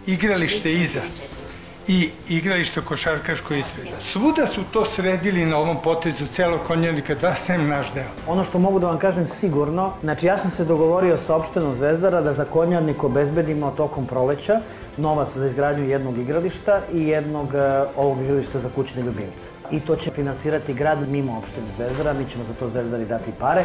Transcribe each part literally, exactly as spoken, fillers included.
igralište iza i igralište košarkaško ispred. Svuda su to sredili na ovom potezu celog Konjarnika, da sem naš deo. Ono što mogu da vam kažem sigurno, znači ja sam se dogovorio sa opštinom Zvezdara da za Konjarnik obezbedimo tokom proleća novac za izgradnju jednog igrališta i jednog ovog igrališta za kućne ljubimce. I to će finansirati grad mimo opštine Zvezdara, mi ćemo za to Zvezdari dati pare.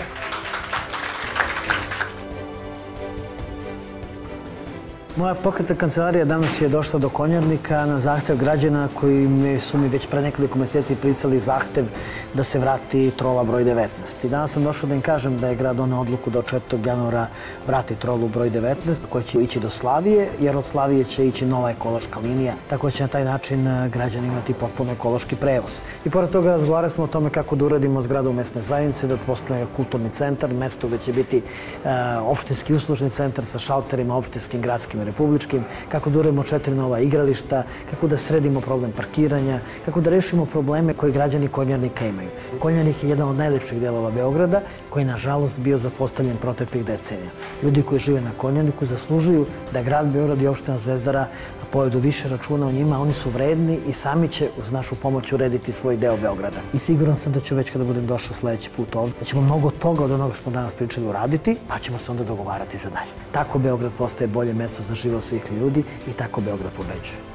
Moja pokretna kancelarija danas je došla do Konjarnika na zahtev građana koji su mi već pre nekoliko meseci pricali zahtev da se vrati trola broj devetnaest. I danas sam došao da im kažem da je grad doneo odluku da od četvrtog januara vrati trolu broj devetnaest koja će ići do Slavije, jer od Slavije će ići nova ekološka linija, tako će na taj način građani imati potpuno ekološki prevoz. I pored toga razgovarali smo o tome kako da uradimo zgradu mesne zajednice, da postane kulturni centar, mesto gde će biti opštinski uslužni centar sa šalterima opštinskim, gradskim i republičkim, kako da uradimo četiri nova igrališta, kako da sredimo problem parkiranja, kako da rešimo probleme koje građani Konjarnika imaju. Konjarnik je jedan od najlepših delova Beograda, koji je nažalost bio zapostavljen proteklih decenija. Ljudi koji žive na Konjarniku zaslužuju da grad Beograd i opština Zvezdara povedu više računa o njima, oni su vredni i sami će uz našu pomoć urediti svoj deo Beograda. I siguran sam da ću već kada budem došao sledeći put ovde, da ćemo mnogo toga od onoga što smo danas pričali uraditi, pa ćemo se onda dogovarati za dalje. Tako Beograd postaje bolje mesto za život svih ljudi i tako Beograd pobeđuje.